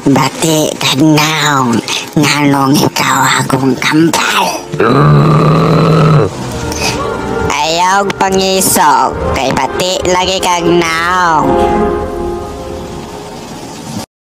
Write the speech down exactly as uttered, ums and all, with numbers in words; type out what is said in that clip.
Bati kag naong nganong ikaw akong kambal. Ayaw pangisok kay bati lagi kag naong.